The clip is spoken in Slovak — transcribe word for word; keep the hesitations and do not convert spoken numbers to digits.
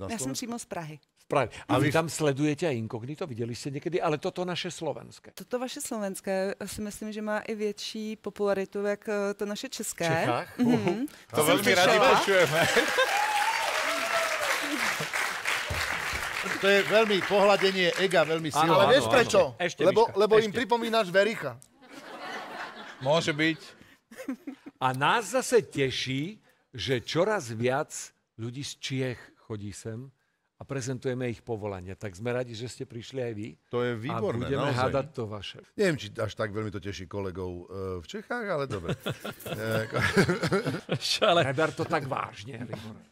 na Já jsem Slovensku? přímo z Prahy. Prahy. A vy tam sledujete aj inkognito? Videli ste niekedy? Ale toto naše slovenské. Toto vaše slovenské si myslím, že má i větší popularitu, jak eh, to naše české. V Čechách? Mhm. To veľmi radi počujeme. To je veľmi pohľadenie ega, veľmi silné. Ale vieš áno, prečo? áno. Ešte, Lebo, Miška, lebo im ešte. pripomínaš Vericha. Môže byť. A nás zase teší, že čoraz viac ľudí z Čiech chodí sem a prezentujeme ich povolania. Tak sme radi, že ste prišli aj vy. To je výborné, A budeme naozaj. hádať to vaše. Neviem, či až tak veľmi to teší kolegov uh, v Čechách, ale dobre. Ale... Neber to tak vážne, Libor.